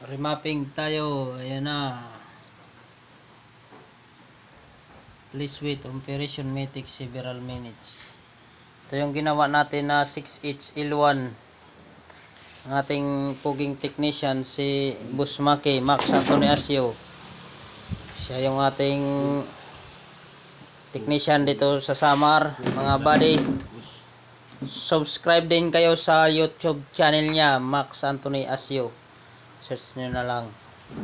Remapping tayo. Ayan na. Please wait. Operation may take several minutes. Ito yung ginawa natin na 6HL1. Ang ating puging technician si Busmaki Max Anthony Asio. Siya yung ating technician dito sa Samar. Mga buddy, subscribe din kayo sa YouTube channel niya, Max Anthony Asio. Search nyo na lang.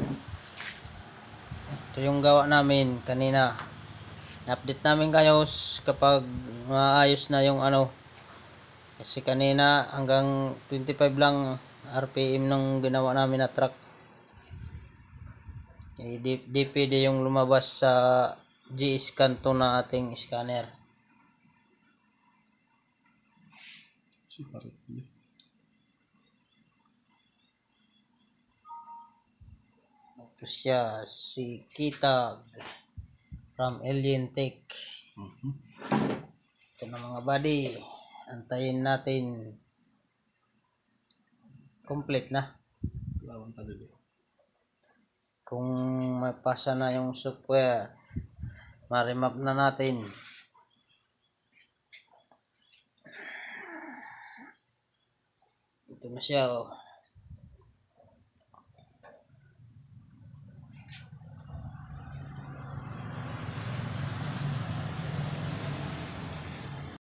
Ito yung gawa namin kanina. I-update namin kayo kapag maayos na yung ano. Kasi kanina hanggang 25 lang RPM nung ginawa namin na truck. DPD yung lumabas sa G-scan to na ating scanner. Ito siya, si Kitag from Alien Tech. Ito na mga buddy, antayin natin. Complete na. Kung may pasa na yung software, ma-remap na natin. Ito na siya, oh.